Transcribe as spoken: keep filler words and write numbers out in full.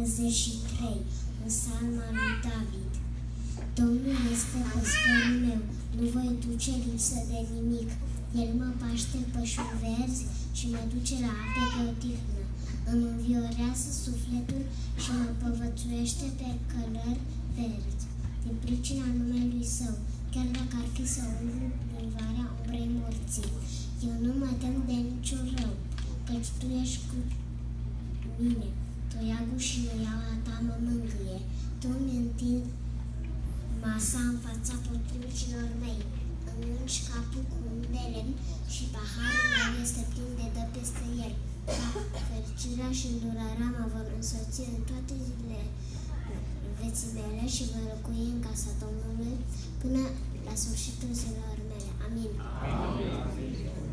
douăzeci și trei, în Psalma lui David. Domnul este păstorul meu, nu voi duce lipsă de nimic. El mă paște în pășuni verzi și mă duce la ape de odihnă. Îmi înviorează sufletul și mă povățuiește pe călări verzi. Din pricina numelui său, chiar dacă ar fi să umblu prin valea umbrei morții, eu nu mă tem de niciun rău, căci tu ești cu mine. Toiagul și nuiaua ta mă mângâie. Tu îmi întinzi masa în fața potrivnicilor mei. Îmi ungi capul cu un de lemn și paharul meu este plin de dă peste el. Fericirea și îndurarea mă vor însoți în toate zilele vieții mele și voi locui în casa Domnului până la sfârșitul zilelor mele. Amin. Amin.